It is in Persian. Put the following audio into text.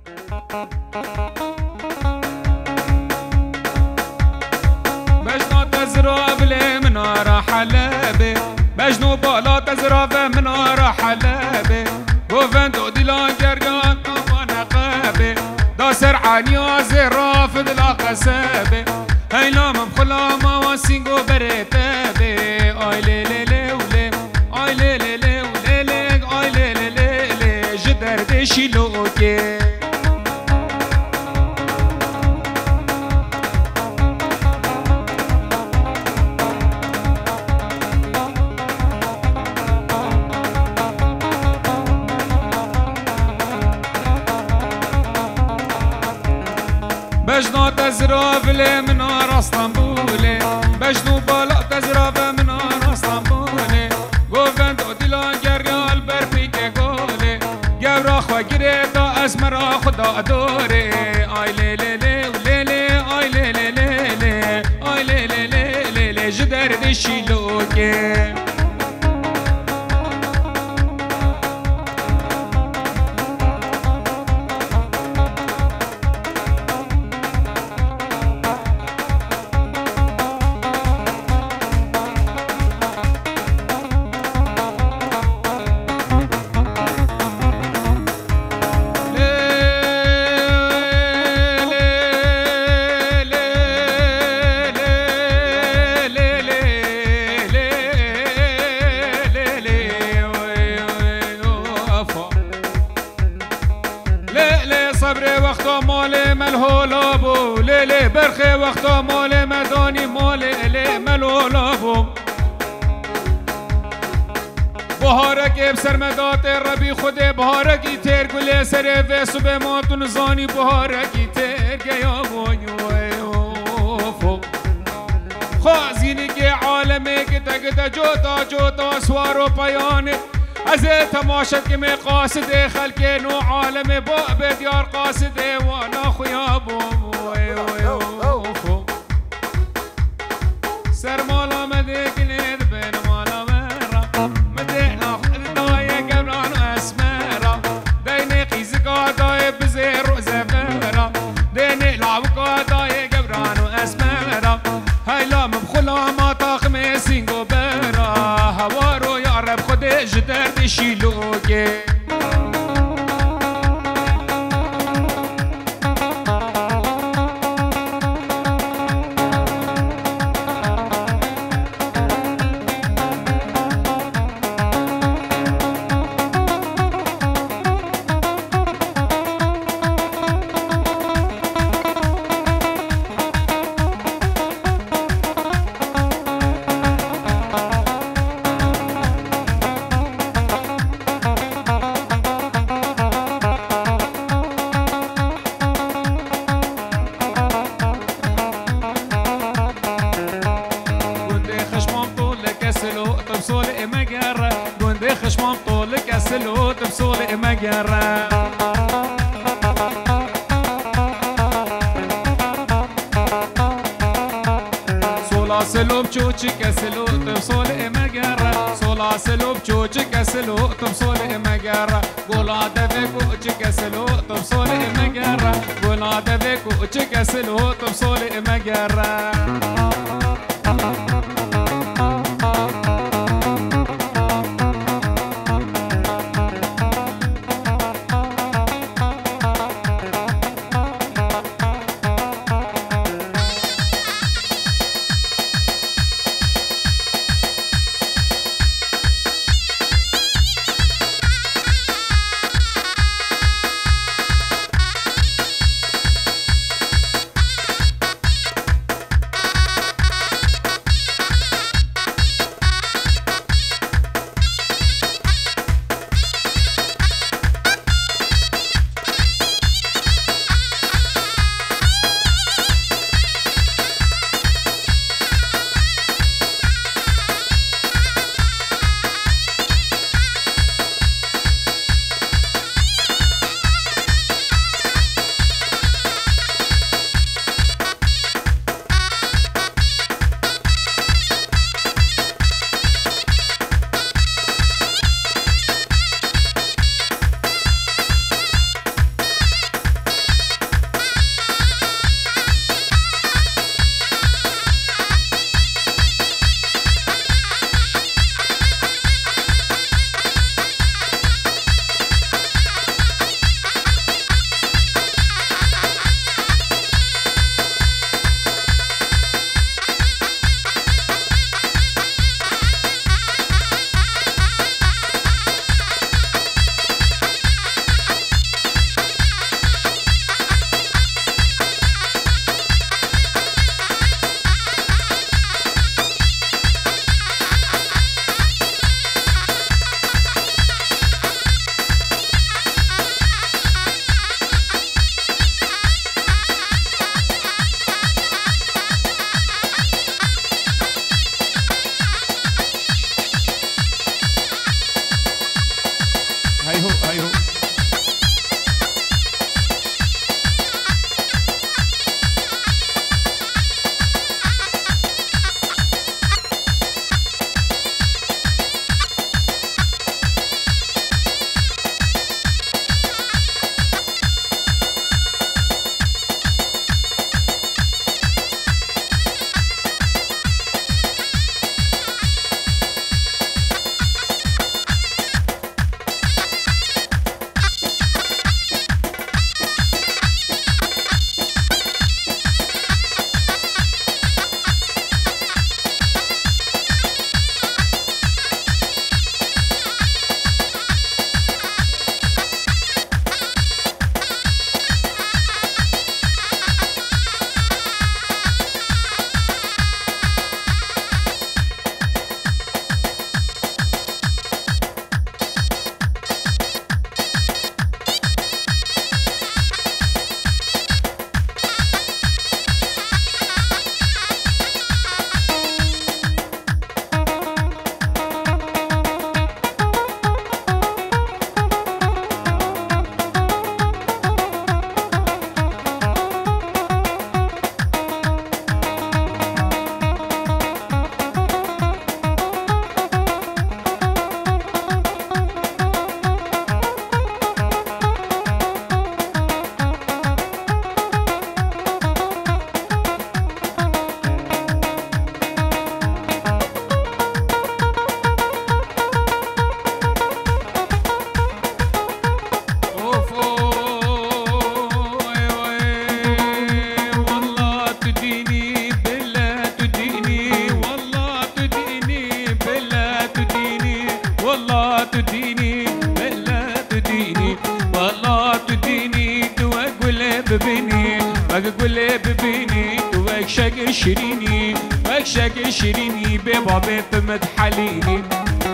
بجنو تزراب لي منارة حلبة بجنو بالا تزراب منارة حلبة وفندو ديلان جرقان طفانا قابة دا سرعانيا زراف دلا قسابة هيلا مبخلا مواسينغو بريتابة اي لي لي لي ولي اي لي لي لي ولي لي اي لي لي لي لي جدر دشي لوكي بجنو تزراب لي منار اسطنبولي بجنو بالا تزراب منار اسطنبولي گوفندو دیلان گرگال برپیک گولی گورا خوا گریتا اسمرا خدا دوری آی لی لی لی لی لی آی لی لی لی لی آی لی لی لی لی لی جدر دشی لوکی صبري وقتا مالي ملهولابو ليلي برخي وقتا مالي مداني مالي لي ملهولابو بهارك بسر مدات ربي خودي بهاركي تير قولي سري في صبح ما تنزاني بهاركي تير يا بويو خازيني كي عالمي كتا كتا جوتا جوتا سوارو بياني ازي تماشت كمي قاصدي خلكي نو عالمي باب ديار قاصدي وانا خويا بو سر مالا مديك نيد بين مالا مرة مدينا خدايا قبران اسمرة ديني قيزك عداي بزير وزفرة ديني لعبك عداي قبران اسمرة هاي لا مبخلا ما طاقمي سينغو برا هوارو يعرب خدي جدر دشي لوكي خشمام طولك السلوت بصولي مقرة صولا سلوب تشوشك السلوت بصولي مقرة صولا سلوب تشوشك السلوت بصولي مقرة قولا دفك وشك السلوت بصولي مقرة قولا دفك وشك السلوت بصولي مقرة ببینی وگ گل ببینی وگ شک شیرینی وگ شک شیرینی به بابت متحلینی